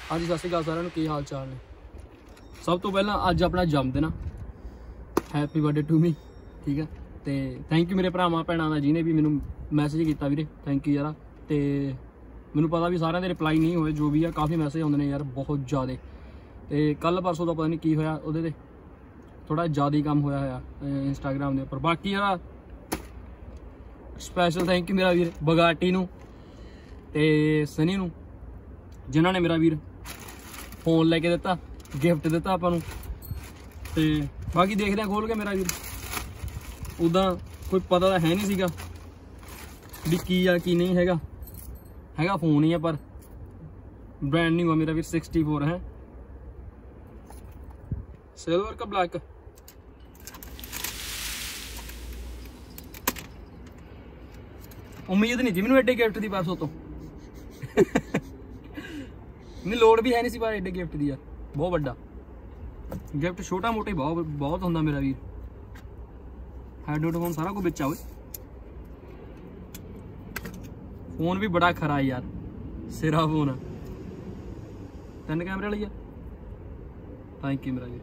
हाँ जी, सत श्री अकाल सारिਆਂ ਨੂੰ ਕੀ ਹਾਲ ਚਾਲ ਨੇ। ਸਭ ਤੋਂ ਪਹਿਲਾਂ ਅੱਜ ਆਪਣਾ ਜਨਮਦਿਨ ਆ, हैप्पी बर्थडे टू मी, ठीक है। तो थैंक यू मेरे भरावां भैणां दा जिन्हें भी मैनू मैसेज किया वीरे, थैंक यू यार। तो मैनू पता भी सारिਆਂ ਦੇ रिप्लाई नहीं होए, जो भी है काफ़ी मैसेज आते हैं यार बहुत ज़्यादा। तो कल परसों का पता नहीं की होया, उहदे ते थोड़ा ज़्यादा ही काम होया इंस्टाग्राम के उपर। बाकी यार स्पैशल थैंक यू मेरा वीर बगाटी नू ते सनी नू, जिन्हों ने मेरा वीर फोन लैके दिता, गिफ्ट दिता आपां नू। ते बाकी देखते हैं खोल के मेरा वीर, उदा कोई पता तो है नहीं सीगा भी की आ की नहीं हैगा, हैगा फोन ही है पर ब्रांड न्यू है मेरा वीर, 64 है, सिल्वर का ब्लैक। उम्मीद नहीं थी मैनू एडे गिफ्ट की परसों तो नहीं लोड़ भी है नहीं सी पर एडे गिफ्ट की यार, बहुत बड़ा गिफ्ट, छोटा मोटा ही बहुत होंदा मेरा वीर। हेडफोन सारा कुछ बिच आओ, फोन भी बड़ा खरा है यार, सिरा फोन है, 3 कैमरे वाली है। थैंक यू मेरा वीर।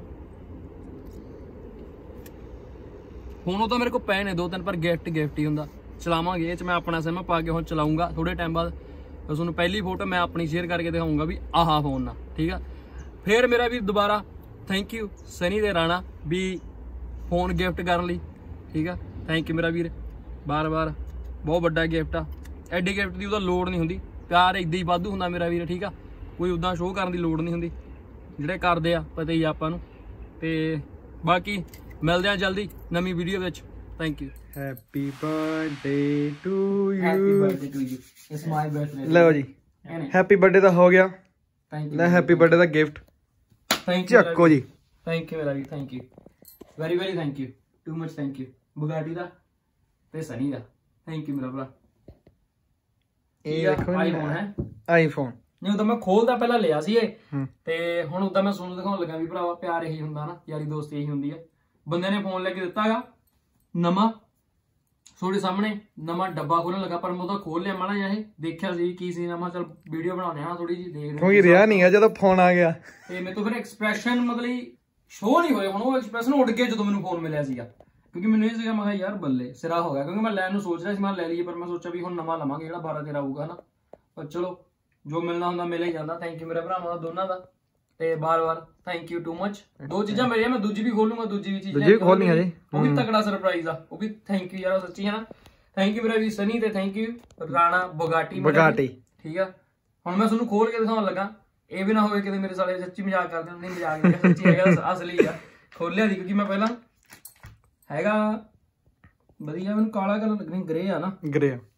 फोन तो मेरे को पे ने 2-3 पर गिफ्ट ही होंदा, चलावांगे मैं अपना सिम पा के हुण चलाऊंगा थोड़े टाइम बाद। तुहानूं पहली फोटो मैं अपनी शेयर करके दिखाऊंगा भी आहा फोन ना, ठीक है। फिर मेरा भी दोबारा थैंक यू सनी दे राणा भी फोन गिफ्ट करने लई, ठीक है। थैंक यू मेरा वीर, बार बार बहुत बड़ा गिफ्ट आ, एडे गिफ्ट की उदा लोड़ नहीं होंदी, प्यार इदां ही वाधू हुंदा मेरा वीर, ठीक है। कोई उदा शो करने की लोड़ नहीं होंदी, जिहड़े करदे आ पता ही आपां नूं। ते बाकी मिलदे आ जल्दी नवीं वीडियो विच। Thank you. Happy birthday to you. Happy birthday to you, it's my birthday. लो जी हैप्पी बर्थडे तो हो गया, थैंक यू। ले हैप्पी बर्थडे का gift thank you Chakko ji. Thank you मेरा वीर, thank you very very thank you, too much thank you Bugatti दा ते सनी दा, थैंक यू मेरा भरा। ਇਹ ਦੇਖੋ आईफोन है, ਆਈਫੋਨ नहीं उदा मैं खोलदा पहला लिया सी ते हुण उदा मैं सोनू दिखाउण लगा भी भरावा प्यार यही हुंदा ना, यारी दोस्ती यही हुंदी है। बंदे ने फोन लेके दिता गा नवा, थोड़े सामने नवा डब्बा खोलन लगा, पर मैं उदा खोल लिया माड़ा जिहा, देखिया सी की सी ना, मैं चल वीडियो बनाने हां थोड़ी जी देख कोई रिया नहीं है ਜਦੋਂ फोन आ गया। ਤੇ ਮੇਰੇ ਤੋਂ ਫਿਰ ਐਕਸਪ੍ਰੈਸ਼ਨ ਮਤਲਬ ਸ਼ੋ ਨਹੀਂ ਹੋਏ, ਹੁਣ ਉਹ ਐਕਸਪ੍ਰੈਸ਼ਨ ਉੱਡ ਗਿਆ ਜਦੋਂ ਮੈਨੂੰ ਫੋਨ ਮਿਲਿਆ ਸੀਗਾ, ਕਿਉਂਕਿ ਮੈਨੂੰ ਇਹ ਸੀਗਾ ਮੈਂ ਕਿਹਾ ਯਾਰ ਬੱਲੇ ਸਿਰਾ ਹੋ ਗਿਆ, ਕਿਉਂਕਿ ਮੈਂ ਲੈਣ ਨੂੰ ਸੋਚ ਰਿਹਾ ਸੀ ਮੈਂ ਲੈ ਲਈਏ, ਪਰ ਮੈਂ ਸੋਚਿਆ ਵੀ ਹੁਣ ਨਵਾਂ ਲਵਾਂਗੇ ਜਿਹੜਾ 12-13 ਆਊਗਾ ਨਾ। ਪਰ ਚਲੋ ਜੋ ਮਿਲਣਾ ਹੁੰਦਾ ਮਿਲ ਹੀ ਜਾਂਦਾ। ਥੈਂਕ ਯੂ ਮੇਰੇ ਭਰਾਵਾਂ ਦਾ ਦੋਨਾਂ ਦਾ, ਤੇ ਬਾਰ-ਬਾਰ ਥੈਂਕ ਯੂ ਟੂ ਮਚ। 2 ਚੀਜ਼ਾਂ ਮਿਲੀਆਂ, ਮੈਂ ਦੂਜੀ ਵੀ ਖੋਲੂੰਗਾ, ਦੂਜੀ ਵੀ ਚੀਜ਼ ਖੋਲਣੀ ਹੈ ਜੀ, ਉਹ ਵੀ ਤਕੜਾ ਸਰਪ੍ਰਾਈਜ਼ ਆ, ਉਹ ਵੀ ਥੈਂਕ ਯੂ ਯਾਰ ਸੱਚੀ ਹੈ ਨਾ। ਥੈਂਕ ਯੂ ਮੇਰਾ ਵੀ ਸਨੀ ਤੇ ਥੈਂਕ ਯੂ ਰਾਣਾ ਬਗਾਟੀ, ਠੀਕ ਆ। ਹੁਣ ਮੈਂ ਤੁਹਾਨੂੰ ਖੋਲ ਕੇ ਦਿਖਾਉਣ ਲੱਗਾ, ਇਹ ਵੀ ਨਾ ਹੋਵੇ ਕਿਤੇ ਮੇਰੇ ਸਾਲੇ ਸੱਚੀ ਮਜ਼ਾਕ ਕਰਦੇ ਨਹੀਂ, ਮਜ਼ਾਕ ਨਹੀਂ ਸੱਚੀ ਹੈਗਾ, ਅਸਲੀ ਆ। ਖੋਲਿਆ ਸੀ ਕਿਉਂਕਿ ਮੈਂ ਪਹਿਲਾਂ ਹੈਗਾ ਵਧੀਆ, ਮੈਨੂੰ ਕਾਲਾ ਕਲਰ ਲੱਗਣੀ, ਗ੍ਰੇ ਆ ਨਾ, ਗ੍ਰੇ ਆ।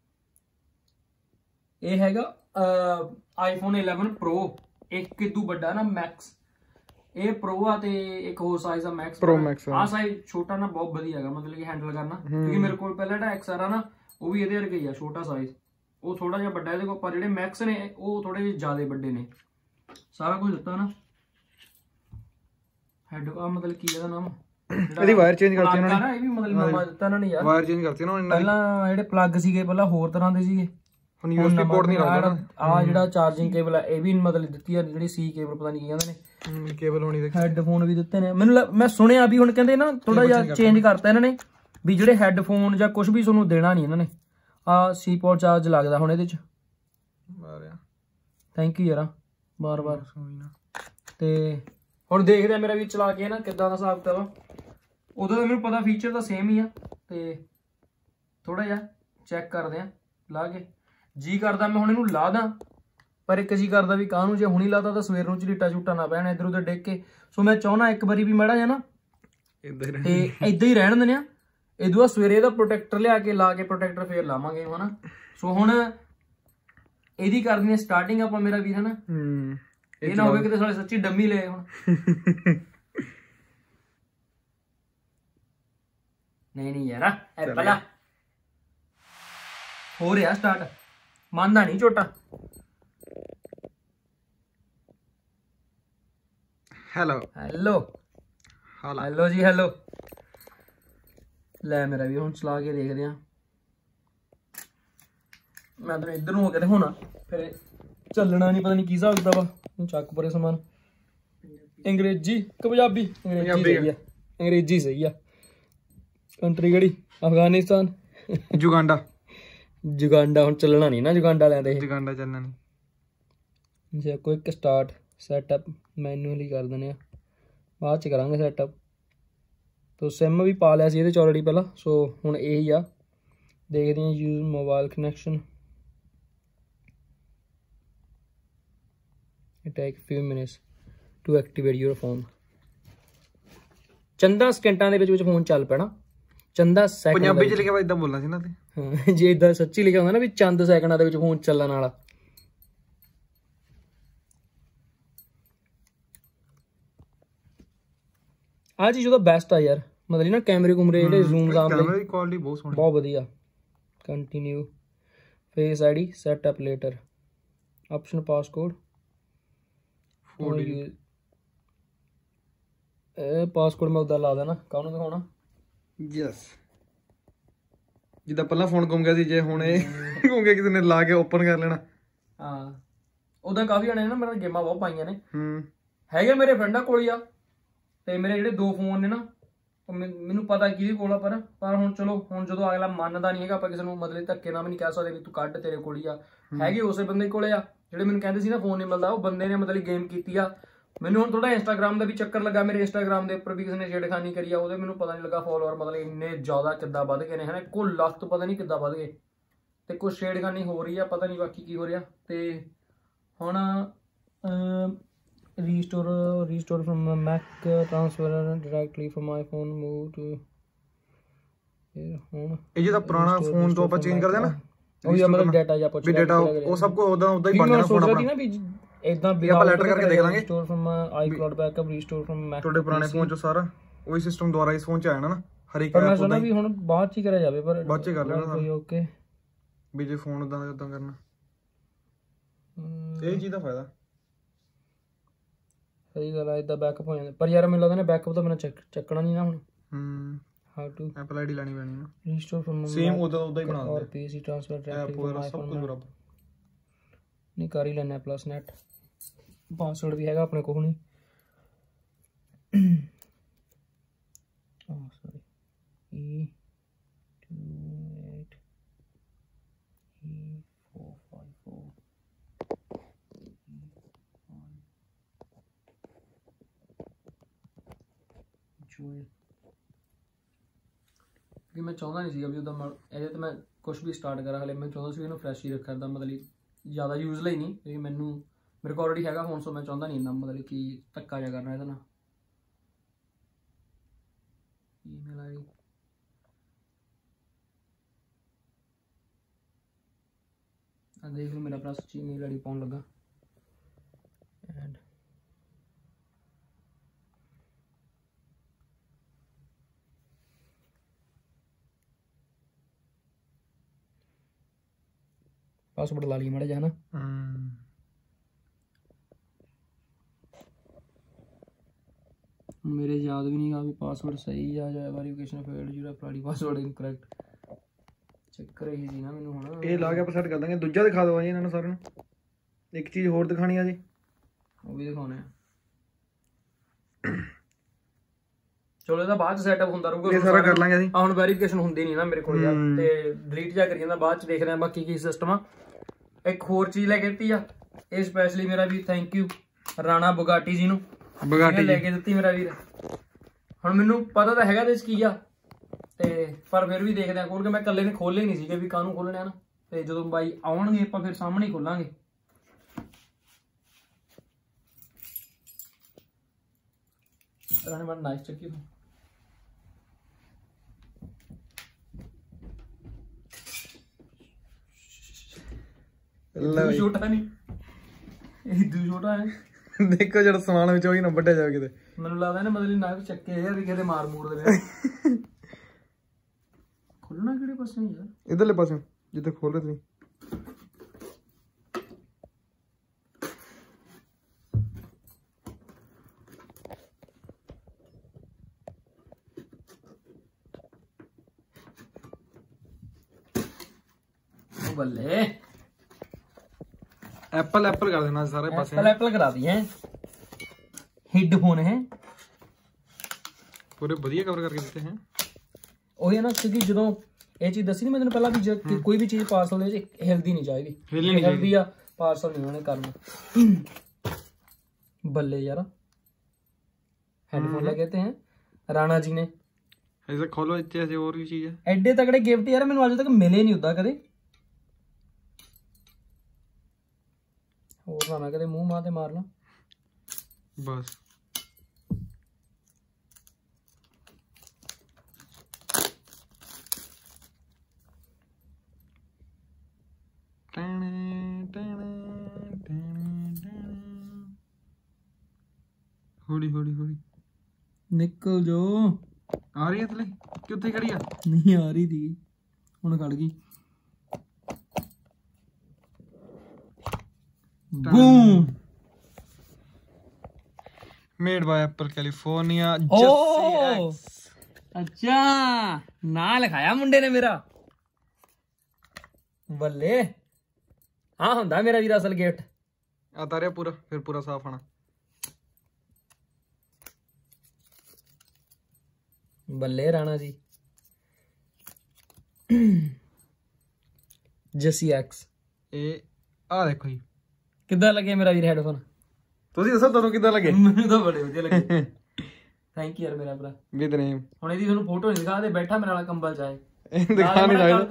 ਇਹ ਹੈਗਾ ਆਈਫੋਨ 11 ਪ੍ਰੋ, ਇੱਕ ਇਦੋਂ ਵੱਡਾ ਨਾ ਮੈਕਸ, ਇਹ ਪ੍ਰੋ ਆ, ਤੇ ਇੱਕ ਹੋਰ ਸਾਈਜ਼ ਆ ਮੈਕਸ ਪ੍ਰੋ ਮੈਕਸ। ਆ ਸਾਈਜ਼ ਛੋਟਾ ਨਾ ਬਹੁਤ ਵਧੀਆ ਹੈਗਾ, ਮਤਲਬ ਕਿ ਹੈਂਡਲ ਕਰਨਾ, ਕਿਉਂਕਿ ਮੇਰੇ ਕੋਲ ਪਹਿਲਾਂ ਜਿਹੜਾ ਐਕਸਆਰ ਆ ਨਾ ਉਹ ਵੀ ਇਹਦੇ ਵਰਗਾ ਹੀ ਆ, ਛੋਟਾ ਸਾਈਜ਼, ਉਹ ਥੋੜਾ ਜਿਹਾ ਵੱਡਾ ਇਹਦੇ ਕੋਲ, ਪਰ ਜਿਹੜੇ ਮੈਕਸ ਨੇ ਉਹ ਥੋੜੇ ਜਿਹੇ ਜ਼ਿਆਦਾ ਵੱਡੇ ਨੇ। ਸਾਰਾ ਕੁਝ ਦਿੱਤਾ ਨਾ, ਹੈਡ ਆ ਮਤਲਬ ਕੀ ਇਹਦਾ ਨਾਮ, ਇਹਦੀ ਵਾਇਰ ਚੇਂਜ ਕਰਤੀ ਉਹਨਾਂ ਨੇ, ਇਹ ਵੀ ਮਤਲਬ ਨਵਾਂ ਦਿੱਤਾ ਇਹਨਾਂ ਨੇ ਯਾਰ, ਵਾਇਰ ਚੇਂਜ ਕਰਤੀ ਨਾ ਉਹਨਾਂ ਨੇ। ਪਹਿਲਾਂ ਜਿਹੜੇ ਪਲੱਗ ਸੀਗੇ ਪਹਿਲਾਂ ਹੋਰ ਤਰ੍ਹਾਂ ਦੇ ਸੀਗੇ, ਹੁਣ ਯੂਐਸਬੀ ਪੋਰਟ ਨਹੀਂ ਲੱਗਦਾ। ਆ ਜਿਹੜਾ ਚਾਰਜਿੰਗ ਕੇਬਲ ਆ ਇਹ ਵੀ ਮਤਲਬ ਦਿੱਤੀ ਆ, ਜਿਹੜੀ ਸੀ ਕੇਬਲ ਪਤਾ ਨਹੀਂ ਕੀ ਕਹਿੰਦੇ ਨੇ, ਕੇਬਲ ਹੋਣੀ। ਹੈਡਫੋਨ ਵੀ ਦਿੱਤੇ ਨੇ ਮੈਨੂੰ, ਮੈਂ ਸੁਣਿਆ ਵੀ ਹੁਣ ਕਹਿੰਦੇ ਨਾ ਥੋੜਾ ਜਿਹਾ ਚੇਂਜ ਕਰਤਾ ਇਹਨਾਂ ਨੇ, ਵੀ ਜਿਹੜੇ ਹੈਡਫੋਨ ਜਾਂ ਕੁਝ ਵੀ ਤੁਹਾਨੂੰ ਦੇਣਾ ਨਹੀਂ ਇਹਨਾਂ ਨੇ। ਆ ਸੀ ਪੋਰਟ ਚਾਰਜ ਲੱਗਦਾ ਹੁਣ ਇਹਦੇ ਚ। ਥੈਂਕ ਯੂ ਯਾਰ ਬਾਰ-ਬਾਰ। ਤੇ ਹੁਣ ਦੇਖਦੇ ਆ ਮੇਰਾ ਵੀ ਚਲਾ ਕੇ ਨਾ ਕਿੱਦਾਂ ਦਾ ਹਿਸਾਬ ਕਿਤਾਬ ਆ। ਉਦੋਂ ਤਾਂ ਮੈਨੂੰ ਪਤਾ ਫੀਚਰ ਤਾਂ ਸੇਮ ਹੀ ਆ, ਤੇ ਥੋੜਾ ਜਿਹਾ ਚੈੱਕ ਕਰਦੇ ਆ ਲਾ ਕੇ। ਜੀ ਕਰਦਾ ਮੈਂ ਹੁਣ ਇਹਨੂੰ ਲਾ ਦਾਂ, ਪਰ ਇੱਕ ਜੀ ਕਰਦਾ ਵੀ ਕਾਹਨੂੰ, ਜੇ ਹੁਣੀ ਲਾਤਾ ਤਾਂ ਸਵੇਰ ਨੂੰ ਝੀਟਾ ਝੂਟਾ ਨਾ ਪੈਣ ਇੱਧਰ ਉੱਧਰ ਡਿੱਗ ਕੇ। ਸੋ ਮੈਂ ਚਾਹੁੰਦਾ ਇੱਕ ਵਾਰੀ ਵੀ ਮਾੜਾ ਜਿਹਾ ਨਾ ਤੇ ਏਦਾਂ ਹੀ ਰਹਿਣ ਦਿੰਦੇ ਆ, ਇਦੋਂ ਸਵੇਰੇ ਇਹਦਾ ਪ੍ਰੋਟੈਕਟਰ ਲਿਆ ਕੇ ਲਾ ਕੇ ਪ੍ਰੋਟੈਕਟਰ ਫੇਰ ਲਾਵਾਂਗੇ ਹਨਾ। ਸੋ ਹੁਣ ਇਹਦੀ ਕਰਨੀ ਸਟਾਰਟਿੰਗ ਆਪਾਂ ਮੇਰਾ ਵੀ ਹਨਾ, ਇਹ ਨਾ ਹੋਵੇ ਕਿਤੇ ਸਾਲੇ ਸੱਚੀ ਡੰਮੀ ਲਏ ਹੁਣ। ਨਹੀਂ ਯਾਰ ਐਪਲ ਆ ਹੋ ਰਿਹਾ ਸਟਾਰਟ, ਮੰਨਦਾ ਨਹੀਂ ਝੋਟਾ। ਹੈਲੋ ਹੈਲੋ ਹੈਲੋ ਜੀ ਹੈਲੋ। ਲੈ ਮੇਰਾ ਵੀ ਹੁਣ ਚਲਾ ਕੇ ਦੇਖਦੇ ਆ। मैं तो इधर हो गया देखो ना, फिर ਚੱਲਣਾ ਨਹੀਂ, ਪਤਾ ਨਹੀਂ ਕੀ ਹਿਸਾਬ ਕਿਤਾਬ ਵਾ। ਚੱਕ ਪਰੇ ਸਮਾਨ। ਅੰਗਰੇਜ਼ੀ ਕਿ ਪੰਜਾਬੀ? ਅੰਗਰੇਜ਼ੀ ਸਹੀ ਆ, ਅੰਗਰੇਜ਼ੀ ਸਹੀ ਆ। ਕੰਟਰੀ ਕਿਹੜੀ? ਅਫਗਾਨਿਸਤਾਨ, ਜੁਗਾਂਡਾ। ਜੁਗਾਂਡਾ ਹੁਣ ਚੱਲਣਾ ਨਹੀਂ ਨਾ, ਜੁਗਾਂਡਾ ਲੈਂਦੇ। ਜੁਗਾਂਡਾ ਚੱਲਣਾ ਨਹੀਂ। ਜੇ ਕੋਈ ਇੱਕ ਸਟਾਰਟ ਸੈਟਅਪ ਮੈਨੂਅਲੀ ਕਰ ਦਿੰਦੇ ਆ, ਬਾਅਦ ਚ ਕਰਾਂਗੇ ਸੈਟਅਪ। ਤੋ ਸਿਮ ਵੀ ਪਾ ਲਿਆ ਸੀ ਇਹਦੇ ਚ ਆਲਰੇਡੀ ਪਹਿਲਾਂ, ਸੋ ਹੁਣ ਇਹੀ ਆ। ਦੇਖਦੇ ਹਾਂ use mobile connection. It take few minutes to activate your phone। ਚੰਦਾ ਸਕਿੰਟਾਂ ਦੇ ਵਿੱਚ ਫੋਨ ਚੱਲ ਪੈਣਾ। ਚੰਦਾ ਸੈਕਿੰਡ ਪੰਜਾਬੀ ਚ ਲਿਖਿਆ ਵਾ, ਇਦਾਂ ਬੋਲਣਾ ਸੀ ਨਾ ਤੇ। ਹਾਂ, ਜੇ ਇਦਾਂ ਸੱਚੀ ਲਿਖਿਆ ਹੁੰਦਾ ਨਾ ਵੀ ਚੰਦ ਸੈਕਿੰਡਾਂ ਦੇ ਵਿੱਚ ਫੋਨ ਚੱਲਣ ਵਾਲਾ। ਆਹ ਚੀਜ਼ ਉਹਦਾ ਬੈਸਟ ਆ ਯਾਰ, ਮਤਲਬ ਨਾ ਕੈਮਰੇ ਕੁਮਰੇ ਜਿਹੜੇ ਜ਼ੂਮ ਜ਼ਾਮ ਕੈਮਰੇ ਦੀ ਕੁਆਲਿਟੀ ਬਹੁਤ ਸੋਹਣੀ, ਬਹੁਤ ਵਧੀਆ। Continue face ID set up later option passcode. ਇਹ ਪਾਸਕੋਡ ਮੈਂ ਉਦਾਂ ਲਾ ਦੇਣਾ, ਕਾਹਨੂੰ ਦਿਖਾਉਣਾ। ਯੈਸ, ਜਿੱਦਾਂ ਪਹਿਲਾਂ ਫੋਨ ਗੁੰਮ ਗਿਆ ਸੀ, ਜੇ ਹੁਣ ਇਹ ਗੁੰਮ ਗਿਆ ਕਿਸੇ ਨੇ ਲਾ ਕੇ ਓਪਨ ਕਰ ਲੈਣਾ। ਹਾਂ, ਉਦਾਂ ਕਾਫੀ ਜਣੇ ਨਾ ਮੇਰੇ ਗੇਮਾਂ ਬਹੁਤ ਪਾਈਆਂ ਨੇ। ਹੈਗੇ ਮੇਰੇ ਫਰੈਂਡਾਂ ਕੋਲ ਹੀ ਆ, ਤੇ ਮੇਰੇ ਜਿਹੜੇ 2 ਫੋਨ ਨੇ ਨਾ, ਮੈਨੂੰ ਪਤਾ ਕਿਹਦੇ ਕੋਲ ਆ। ਪਰ ਹੁਣ ਚਲੋ, ਹੁਣ ਜਦੋਂ ਅਗਲਾ ਮੰਨਦਾ ਨਹੀਂ ਹੈਗਾ, ਆਪਾਂ ਕਿਸੇ ਨੂੰ ਮਤਲਬ ਧੱਕੇ ਨਾਲ ਵੀ ਨਹੀਂ ਕਹਿ ਸਕਦੇ ਵੀ ਤੂੰ ਕੱਢ, ਤੇਰੇ ਕੋਲ ਹੀ ਆ। ਹੈਗੇ ਉਸੇ ਬੰਦੇ ਕੋਲੇ ਆ ਜਿਹੜੇ ਮੈਨੂੰ ਕਹਿੰਦੇ ਸੀ ਨਾ ਫੋਨ ਨਹੀਂ ਮਿਲਦਾ, ਉਹ ਬੰਦੇ ਨੇ ਮਤਲਬ ਗੇਮ ਕੀਤੀ ਆ। ਮੈਨੂੰ ਹੁਣ ਥੋੜਾ ਇੰਸਟਾਗ੍ਰਾਮ ਦਾ ਵੀ ਚੱਕਰ ਲੱਗਾ, ਮੇਰੇ ਇੰਸਟਾਗ੍ਰਾਮ ਦੇ ਉੱਪਰ ਵੀ ਕਿਸੇ ਨੇ ਛੇੜਖਾਨੀ ਕਰੀ ਆ, ਉਹਦੇ ਮੈਨੂੰ ਪਤਾ ਨਹੀਂ ਲੱਗਾ ਫੋਲੋਅਰ ਮਤਲਬ ਇੰਨੇ ਜ਼ਿਆਦਾ ਕਿੱਦਾਂ ਵੱਧ ਗਏ ਨੇ, ਹੈ ਨਾ। 1 ਲੱਖ ਤੋਂ ਪਤਾ ਨਹੀਂ ਕਿੱਦਾਂ ਵੱਧ ਗਏ, ਤੇ ਕੁਛ ਛੇੜਖਾਨੀ ਹੋ ਰਹੀ ਆ, ਪਤਾ ਨਹੀਂ ਬਾਕੀ ਕੀ ਹੋ ਰਿਹਾ। ਤੇ ਹੁਣ restore from Mac transfer directly from iPhone move to. ਹੁਣ ਇਹ ਜਿਹੜਾ ਪੁਰਾਣਾ ਫੋਨ ਤੋਂ ਆਪਾਂ ਚੇਂਜ ਕਰਦੇ ਆ ਨਾ, ਉਹ ਮਤਲਬ ਡਾਟਾ ਜਾਂ ਪੁੱਛ ਡਾਟਾ, ਉਹ ਸਭ ਕੁਝ ਉਦਾਂ ਹੀ ਬਣ ਜਾਣਾ ਫੋਨ ਆਪਣਾ। ਵੀ ਇਦਾਂ ਵੀ ਆਪਾਂ ਲੈਟਰ ਕਰਕੇ ਦੇਖ ਲਾਂਗੇ। Restore from iCloud backup, restore from Mac. ਤੁਹਾਡੇ ਪੁਰਾਣੇ ਫੋਨ ਚੋਂ ਸਾਰਾ ਉਹੀ ਸਿਸਟਮ ਦੁਬਾਰਾ ਇਸ ਫੋਨ ਚ ਆ ਜਾਣਾ ਨਾ, ਹਰ ਇੱਕ ਐਪ। ਮੈਂ ਸੁਣਿਆ ਵੀ ਹੁਣ ਬਾਅਦ ਚ ਹੀ ਕਰਿਆ ਜਾਵੇ, ਪਰ ਬਾਅਦ ਚ ਕਰ ਲੈਣਾ। ਓਕੇ, ਵੀ ਜੇ ਫੋਨ ਉਦਾਂ ਦਾ ਕਰਨਾ, ਇਹ ਚੀਜ਼ ਦਾ ਫਾਇਦਾ। ਸਹੀ ਗੱਲ ਆ, ਇਦਾਂ ਬੈਕਅਪ ਹੋ ਜਾਂਦਾ। ਪਰ ਯਾਰ ਮੈਨੂੰ ਲੱਗਦਾ ਨਾ ਬੈਕਅਪ ਤਾਂ ਮੈਨੂੰ ਚੱਕਣਾ ਨਹੀਂ ਨਾ ਹੁਣ। ਹਾਊ ਟੂ ਐਪਲ ਆਈਡੀ ਲਾਣੀ ਪੈਣੀ ਨਾ। ਰੀਸਟੋਰ ਫਰਮ ਸੇਮ ਉਦਾਂ ਹੀ ਬਣਾ ਦਿੰਦੇ, or PC transfer directly from iPhone. ਸਭ ਕੁਝ ਬਰਾਬਰ ਨਹੀਂ ਕਰ ਹੀ ਲੈਣਾ। ਪਲੱਸ ਨੈਟ ਪਾਸਵਰਡ ਵੀ ਹੈਗਾ ਆਪਣੇ ਕੋਲ। ਨਹੀਂ ਸੌਰੀ, E28 E454 ਜੋਏ। ਕਿ ਮੈਂ ਚਾਹੁੰਦਾ ਨਹੀਂ ਸੀਗਾ ਵੀ ਉਹਦਾ ਇਹਦੇ ਤੇ ਮੈਂ ਕੁਛ ਵੀ ਸਟਾਰਟ ਕਰਾਂ। ਹਲੇ ਮੈਂ ਚਾਹੁੰਦਾ ਸੀ ਇਹਨੂੰ ਫਰੈਸ਼ ਹੀ ਰੱਖਣ ਦਾ, ਮਤਲਬ ਜ਼ਿਆਦਾ ਯੂਜ਼ ਲਈ ਨਹੀਂ, ਕਿਉਂਕਿ ਮੇਰੇ ਕੋਲ ਆਲਰੇਡੀ ਹੈਗਾ ਫੋਨ, ਸੋ ਮੈਂ ਚਾਹੁੰਦਾ ਨਹੀਂ ਇੰਨਾ ਮਤਲਬ ਕਿ ਧੱਕਾ ਜਿਹਾ ਕਰਨਾ ਇਹਦੇ ਨਾਲ। ਈਮੇਲ ਆਈਡੀ ਆ ਦੇਖ ਲਓ, ਮੇਰਾ ਭਰਾ ਸੱਚੀ ਈਮੇਲ ਆਈਡੀ ਪਾਉਣ ਲੱਗਾ। ਐਂਡ ਪਾਸਵਰਡ ਲਾ ਲਈ ਮਾੜਾ ਜਿਹਾ ਨਾ। ਮੇਰੇ ਯਾਦ ਵੀ ਨਹੀਂ ਆ ਵੀ ਪਾਸਵਰਡ ਸਹੀ ਆ ਜਾਂ ਵੈਰੀਫਿਕੇਸ਼ਨ ਫੇਲਡ, ਜਿਹੜਾ ਪੁਰਾਣੀ ਪਾਸਵਰਡ ਇਨਕਰੈਕਟ ਚੱਕਰ ਇਹੀ ਸੀ ਨਾ ਮੈਨੂੰ। ਹੁਣ ਇਹ ਲਾ ਕੇ ਆਪਾਂ ਸੈੱਟ ਕਰ ਦਾਂਗੇ। ਦੂਜਾ ਦਿਖਾ ਦਵਾ ਜੀ ਇਹਨਾਂ ਨੂੰ ਸਾਰਿਆਂ ਨੂੰ। ਇੱਕ ਚੀਜ਼ ਹੋਰ ਦਿਖਾਣੀ ਆ ਜੀ, ਉਹ ਵੀ ਦਿਖਾਉਣੇ ਆ। ਚਲੋ ਇਹਦਾ ਬਾਅਦ ਚ ਸੈਟਅਪ ਹੁੰਦਾ ਰਹੂਗਾ, ਇਹ ਸਾਰਾ ਕਰ ਲਾਂਗੇ ਅਸੀਂ। ਹੁਣ ਵੈਰੀਫਿਕੇਸ਼ਨ ਹੁੰਦੀ ਨਹੀਂ ਨਾ ਮੇਰੇ ਕੋਲ ਯਾਰ, ਤੇ ਡਿਲੀਟ ਜਾ ਕਰੀ ਜਾਂਦਾ, ਬਾਅਦ ਚ ਦੇਖਦੇ ਆ ਬਾਕੀ ਕੀ ਸਿਸਟਮ ਆ। ਇੱਕ ਹੋਰ ਚੀਜ਼ ਲੈ ਕੇ ਦਿੱਤੀ ਆ, ਇਹ ਸਪੈਸ਼ਲੀ ਮੇਰਾ ਵੀ thank you Rana Bugatti ji ਨੂੰ, ਬੁਗਾਟੀ ਲੈ ਕੇ ਦਿੱਤੀ ਮੇਰਾ ਵੀਰ। ਹੁਣ ਮੈਨੂੰ ਪਤਾ ਤਾਂ ਹੈਗਾ ਇਸ ਕੀ ਆ, ਤੇ ਪਰ ਫਿਰ ਵੀ ਦੇਖਦੇ ਆ ਖੋਲ ਕੇ। ਮੈਂ ਇਕੱਲੇ ਨੇ ਖੋਲੇ ਨਹੀਂ ਸੀਗੇ ਵੀ ਕਾਹਨੂੰ ਖੋਲਣੇ ਆ ਨਾ, ਤੇ ਜਦੋਂ ਬਾਈ ਆਉਣਗੇ ਆਪਾਂ ਫਿਰ ਸਾਹਮਣੇ ਹੀ ਖੋਲਾਂਗੇ। ਰਾਣੇ ਬੜਾ ਨਾਈਸ ਚੱਕੀ ਤੂੰ। ਛੋਟਾ ਨਹੀਂ, ਇਹ ਦੂ ਛੋਟਾ ਹੈ। ਦੇਖੋ ਜਿਹੜਾ ਸਮਾਨ ਵਿੱਚ ਉਹੀ ਨਾ ਵੱਢਿਆ ਜਾਵੇ ਕਿਤੇ। ਮੈਨੂੰ ਲੱਗਦਾ ਨਾ ਮਤਲਬ ਨਾ ਚੱਕੇ ਯਾਰ ਵੀ ਕਿਤੇ ਮਾਰ ਮੂਰ ਦੇ। ਖੋਲਣਾ ਕਿਹੜੇ ਪਾਸੇ ਯਾਰ? ਇਧਰਲੇ ਪਾਸੇ ਜਿੱਥੇ ਖੋਲ ਰਹੇ ਤੁਸੀਂ। ਬੱਲੇ एप्पल एप्पल कर देना सारे पासे एप्पल एप्पल करा दी है हेडफोन है पूरे बढ़िया कवर करके देते हैं ਉਹ ਹੈ ਨਾ ਕਿਉਂਕਿ ਜਦੋਂ ਇਹ ਚੀਜ਼ ਦੱਸੀ ਨਹੀਂ ਮੈਂ ਤੈਨੂੰ ਪਹਿਲਾਂ ਵੀ ਜੇ ਕੋਈ ਵੀ ਚੀਜ਼ ਪਾਰਸਲ ਦੇ ਵਿੱਚ ਹਿਲਦੀ ਨਹੀਂ ਚਾਹੀਦੀ ਹਿਲਦੀ ਆ ਪਾਰਸਲ ਨਹੀਂ ਉਹਨੇ ਕਰਨਾ ਬੱਲੇ ਯਾਰ हेडफोन लगे थे हैं राणा जी ने ऐसे खोलो इतने ऐसे और भी चीज है एडे तगड़े गिफ्ट यार मैंने आज तक मिले नहीं उदा कदे और ना कदे मुंह मां ते मारना बस हौली हौली हौली निकल जो आ रही है थले कितने खड़ी है नहीं आ रही थी हुन खड़ गई बूम made by Apple California Jassi X अच्छा ना लिखाया मुंडे ने मेरा बल्ले हाँ हुंदा मेरा वीर असल गिफ्ट आता रहा पूरा फिर पूरा साफ आना ਬੱਲੇ ਰਾਣਾ ਜੀ ਜਸੀ ਐਕਸ ਇਹ ਆ ਦੇਖੋ ਜੀ ਕਿੱਦਾਂ ਲੱਗੇ ਮੇਰਾ ਵੀਰ ਹੈਡਫੋਨ ਤੁਸੀਂ ਦੱਸੋ ਤੁਹਾਨੂੰ ਕਿੱਦਾਂ ਲੱਗੇ ਮੈਨੂੰ ਤਾਂ ਬੜੇ ਵਧੀਆ ਲੱਗੇ ਥੈਂਕ ਯੂ ਯਾਰ ਮੇਰਾ ਭਰਾ ਵਿਦ ਨੇਮ ਹੁਣ ਇਹਦੀ ਤੁਹਾਨੂੰ ਫੋਟੋ ਨਹੀਂ ਦਿਖਾ ਦੇ ਬੈਠਾ ਮੇਰੇ ਨਾਲ ਕੰਬਲ ਚ ਆਏ ਇਹ ਦਿਖਾ ਨਹੀਂ ਰਿਹਾ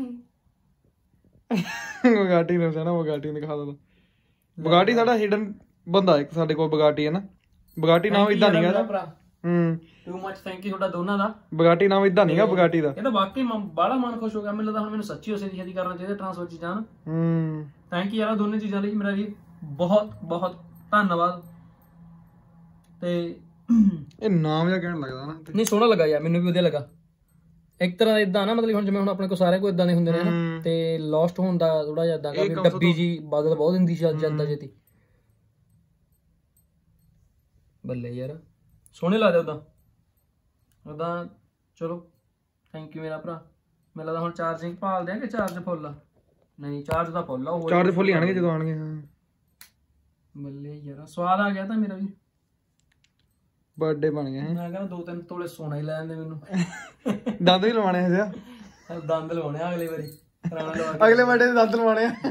ਬਗਾਟੀ ਨੂੰ ਜਾਣਾ ਬਗਾਟੀ ਨੂੰ ਦਿਖਾ ਦੋ ਬਗਾਟੀ ਸਾਡਾ ਹਿਡਨ ਬੰਦਾ ਇੱਕ ਸਾਡੇ ਕੋਲ ਬਗਾਟੀ ਹੈ ਨਾ ਬਗਾਟੀ ਨਾਮ ਇਦਾਂ ਨਹੀਂ ਹੈਗਾ ਟੂ ਮੱਚ ਥੈਂਕ ਯੂ ਤੁਹਾਡਾ ਦੋਨਾਂ ਦਾ ਬਗਾਟੀ ਨਾਮ ਇਦਾਂ ਨਹੀਂਗਾ ਬਗਾਟੀ ਦਾ ਇਹ ਤਾਂ ਵਾਕਈ ਬਾਲਾ ਮਨ ਖੁਸ਼ ਹੋ ਗਿਆ ਮੈਨੂੰ ਲੱਗਦਾ ਹੁਣ ਮੈਨੂੰ ਸੱਚੀ ਉਸੇ ਦੀ ਛੇਤੀ ਕਰਨਾ ਚਾਹੀਦਾ ਟ੍ਰਾਂਸਫਰ ਚੀਜ਼ਾਂ ਥੈਂਕ ਯੂ ਯਾਰ ਦੋਨੇ ਚੀਜ਼ਾਂ ਲਈ ਮੇਰਾ ਵੀ ਬਹੁਤ ਬਹੁਤ ਧੰਨਵਾਦ ਤੇ ਇਹ ਨਾਮ ਜਿਹਾ ਕਹਿਣ ਲੱਗਦਾ ਨਾ ਨਹੀਂ ਸੋਹਣਾ ਲੱਗਾ ਯਾਰ ਮੈਨੂੰ ਵੀ ਵਧੀਆ ਲੱਗਾ ਇੱਕ ਤਰ੍ਹਾਂ ਦਾ ਇਦਾਂ ਨਾ ਮਤਲਬ ਹੁਣ ਜਿਵੇਂ ਹੁਣ ਆਪਣੇ ਕੋਲ ਸਾਰੇ ਕੋਈ ਇਦਾਂ ਦੇ ਹੁੰਦੇ ਨੇ ਨਾ ਤੇ ਲੋਸਟ ਹੋਣ ਦਾ ਥੋੜਾ ਜਿਹਾ ਇਦਾਂ ਕਿ ਡੱਬੀ ਜੀ ਬਦਲ ਬਹੁਤ ਦਿੰਦੀ ਸੀ ਜਾਂਦਾ ਜੇਤੀ ਬੱਲੇ ਯਾਰ ਸੋਹਣੇ ਲੱਗਦੇ ਉਦਾਂ ਚਲੋ ਥੈਂਕ ਯੂ ਮੇਰਾ ਭਰਾ ਮੈਨੂੰ ਲੱਗਦਾ ਹੁਣ ਚਾਰਜਿੰਗ ਭਾਲਦੇ ਆ ਕਿ ਚਾਰਜ ਫੁੱਲ ਆ ਨਹੀਂ ਚਾਰਜ ਤਾਂ ਫੁੱਲ ਆ ਉਹ ਚਾਰਜ ਫੁੱਲ ਹੀ ਆਣਗੇ ਜਦੋਂ ਆਣਗੇ ਹਾਂ ਬੱਲੇ ਯਾਰ ਸਵਾਦ ਆ ਗਿਆ ਤਾਂ ਮੇਰਾ ਵੀ ਬਰਥਡੇ ਬਣ ਗਿਆ ਮੈਂ ਕਹਿੰਦਾ 2-3 ਤੋਲੇ ਸੋਨਾ ਹੀ ਲੈ ਆਂਦੇ ਮੈਨੂੰ ਦੰਦ ਵੀ ਲਵਾਣੇ ਹੈ ਦੰਦ ਲਵਾਉਣੇ ਅਗਲੀ ਵਾਰੀ ਅਗਲੇ ਬਰਥਡੇ ਦੇ ਦੰਦ ਲਵਾਣੇ ਆ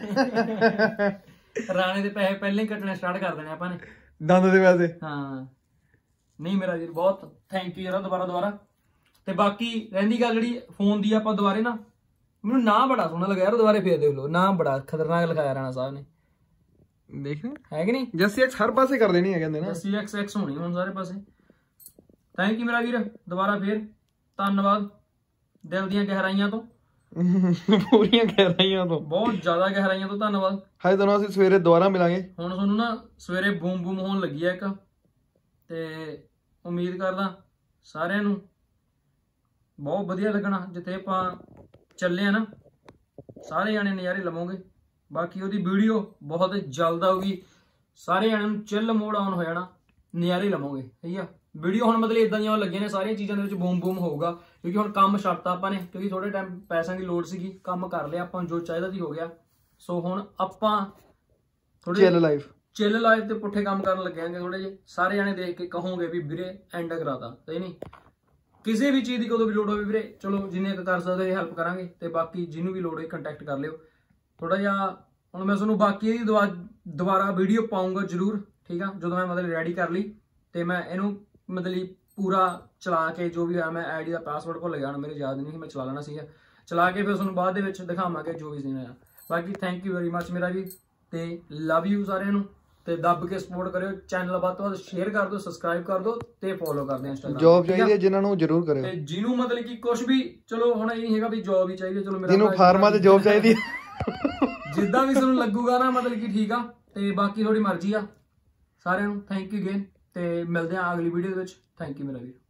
ਰਾਣੇ ਦੇ ਪੈਸੇ ਪਹਿਲਾਂ ਹੀ ਕੱਟਣੇ ਸਟਾਰਟ ਕਰ ਦੇਣੇ ਆਪਾਂ ਨੇ ਦੰਦ ਦੇ ਪੈਸੇ ਹਾਂ ਨਹੀਂ ਮੇਰਾ ਵੀਰ ਬਹੁਤ ਥੈਂਕ ਯੂ ਯਾਰ ਦੁਬਾਰਾ ਤੇ ਬਾਕੀ ਰਹਿੰਦੀ ਗੱਲ ਜਿਹੜੀ ਫੋਨ ਦੀ ਆਪਾਂ ਦੁਬਾਰੇ ਨਾ ਮੈਨੂੰ ਨਾਂ ਬੜਾ ਸੋਹਣਾ ਲੱਗਾ ਯਾਰ ਦੁਬਾਰੇ ਫੇਰ ਦੇਖ ਲਓ ਨਾਂ ਬੜਾ ਖਤਰਨਾਕ ਲਿਖਾਇਆ ਰਾਣਾ ਸਾਹਿਬ ਨੇ ਦੇਖਣਾ ਹੈ ਕਿ ਨਹੀਂ ਜੱਸੀ ਐਕਸ ਹਰ ਪਾਸੇ ਕਰ ਦੇਣੀ ਹੈ ਕਹਿੰਦੇ ਨਾ ਜੱਸੀ ਐਕਸ ਹੋਣੀ ਹੁਣ ਸਾਰੇ ਪਾਸੇ ਥੈਂਕ ਯੂ ਮੇਰਾ ਵੀਰ ਦੁਬਾਰਾ ਫੇਰ ਧੰਨਵਾਦ ਦਿਲ ਦੀਆਂ ਗਹਿਰਾਈਆਂ ਤੋਂ ਪੂਰੀਆਂ ਗਹਿਰਾਈਆਂ ਤੋਂ ਬਹੁਤ ਜ਼ਿਆਦਾ ਗਹਿਰਾਈਆਂ ਤੋਂ ਧੰਨਵਾਦ ਹਾਏ ਤੁਹਾਨੂੰ ਅਸੀਂ ਸਵੇਰੇ ਦੁਬਾਰਾ ਮਿਲਾਂਗੇ ਹੁਣ ਤੁਹਾਨੂੰ ਨਾ ਸਵੇਰੇ ਬੂਮ ਬੂਮ ਹੋਣ ਲੱਗੀ ਆ ਇੱਕ ਤੇ ਉਮੀਦ ਕਰਦਾ ਸਾਰਿਆਂ ਨੂੰ ਬਹੁਤ ਵਧੀਆ ਲੱਗਣਾ ਜਿੱਥੇ ਆਪਾਂ ਚੱਲੇ ਆ ਨਾ ਸਾਰੇ ਜਾਣੇ ਨਜ਼ਾਰੇ ਲਵੋਗੇ ਬਾਕੀ ਉਹਦੀ ਵੀਡੀਓ ਬਹੁਤ ਜਲਦ ਆਊਗੀ ਸਾਰੇ ਜਾਣਿਆਂ ਨੂੰ ਚਿੱਲ ਮੋਡ ਆਨ ਹੋ ਜਾਣਾ ਨਜ਼ਾਰੇ ਲਵੋਗੇ ਠੀਕ ਆ ਵੀਡੀਓ ਹੁਣ ਮਤਲਬ ਇਦਾਂ ਦੀਆਂ ਲੱਗੀਆਂ ਨੇ ਸਾਰੀਆਂ ਚੀਜ਼ਾਂ ਦੇ ਵਿੱਚ ਬੂਮ ਬੂਮ ਹੋਊਗਾ ਕਿਉਂਕਿ ਹੁਣ ਕੰਮ ਛੱਡਤਾ ਆਪਾਂ ਨੇ ਕਿਉਂਕਿ ਥੋੜੇ ਟਾਈਮ ਪੈਸਿਆਂ ਦੀ ਲੋੜ ਸੀਗੀ ਕੰਮ ਕਰ ਲਿਆ ਆਪਾਂ ਜੋ ਚਾਹੀਦਾ ਸੀ ਹੋ ਗਿਆ ਸੋ ਹੁਣ ਆਪਾਂ ਥੋੜੇ ਚਿੱਲ ਲਾਈਫ ਤੇ ਪੁੱਠੇ ਕੰਮ ਕਰਨ ਲੱਗਿਆਂਗੇ ਥੋੜੇ ਜਿਹੇ ਸਾਰੇ ਜਾਣੇ ਦੇਖ ਕੇ ਕਹੋਗੇ ਵੀ ਵੀਰੇ ਐਂਡ ਕਰਾਤਾ ਸਹੀ ਨਹੀਂ ਕਿਸੇ ਵੀ ਚੀਜ਼ ਦੀ ਕਦੋਂ ਵੀ ਲੋੜ ਹੋਵੇ ਵੀਰੇ ਚਲੋ ਜਿੰਨੇ ਕੁ ਕਰ ਸਕਦੇ ਹੈਲਪ ਕਰਾਂਗੇ ਤੇ ਬਾਕੀ ਜਿਹਨੂੰ ਵੀ ਲੋੜ ਹੋਵੇ ਕੰਟੈਕਟ ਕਰ ਲਿਓ ਥੋੜਾ ਜਿਹਾ ਹੁਣ ਮੈਂ ਤੁਹਾਨੂੰ ਬਾਕੀ ਇਹਦੀ ਦੁਬਾਰਾ ਵੀਡੀਓ ਪਾਉਂਗਾ ਜ਼ਰੂਰ ਠੀਕ ਆ ਜਦੋਂ ਮੈਂ ਮਤਲਬ ਰੈਡੀ ਕਰ ਲਈ ਤੇ ਮੈਂ ਇਹਨੂੰ ਮਤਲਬ ਪੂਰਾ ਚਲਾ ਕੇ ਜੋ ਵੀ ਹੋਇਆ ਮੈਂ ਆਈਡੀ ਦਾ ਪਾਸਵਰਡ ਭੁੱਲ ਗਿਆ ਮੈਨੂੰ ਯਾਦ ਨਹੀਂ ਸੀ ਮੈਂ ਚਲਾ ਲੈਣਾ ਸੀਗਾ ਚਲਾ ਕੇ ਫਿਰ ਤੁਹਾਨੂੰ ਬਾਅਦ ਦੇ ਵਿੱਚ ਦਿਖਾਵਾਂਗੇ ਜੋ ਵੀ ਸੀਨ ਹੋਇਆ ਬਾਕੀ ਥੈਂਕ ਯੂ ਵੈਰੀ ਮੱਚ ਮੇਰਾ ਵੀ ਤੇ ਲਵ ਯੂ ਸਾਰਿਆਂ ਨੂੰ ਤੇ ਦੱਬ ਕੇ ਸਪੋਰਟ ਕਰਿਓ ਚੈਨਲ ਵੱਧ ਤੋਂ ਵੱਧ ਸ਼ੇਅਰ ਕਰ ਦਿਓ ਸਬਸਕ੍ਰਾਈਬ ਕਰ ਦਿਓ ਤੇ ਫੋਲੋ ਕਰ ਦਿਓ ਇੰਸਟਾਗ੍ਰਾਮ ਜੌਬ ਚਾਹੀਦੀ ਹੈ ਜਿਨ੍ਹਾਂ ਨੂੰ ਜ਼ਰੂਰ ਕਰਿਓ ਤੇ ਜਿਹਨੂੰ ਮਤਲਬ ਕਿ ਕੁਝ ਵੀ ਚਲੋ ਹੁਣ ਇਹ ਨਹੀਂ ਹੈਗਾ ਵੀ ਜੌਬ ਹੀ ਚਾਹੀਦੀ ਹੈ ਚਲੋ ਮੇਰਾ ਜਿਹਨੂੰ ਫਾਰਮਾ ਤੇ ਜੌਬ ਚਾਹੀਦੀ ਜਿੱਦਾਂ ਵੀ ਤੁਹਾਨੂੰ ਲੱਗੂਗਾ ਨਾ ਮਤਲਬ ਕਿ ਠੀਕ ਆ ਤੇ ਬਾਕੀ ਤੁਹਾਡੀ ਮਰਜ਼ੀ ਆ ਸਾਰਿਆਂ ਨੂੰ ਥੈਂਕ ਯੂ ਅਗੇਨ ਤੇ ਮਿਲਦੇ ਆ ਅਗਲੀ ਵੀਡੀਓ ਦੇ ਵਿੱਚ ਥੈਂਕ ਯੂ ਮੇਰਾ ਵੀਰ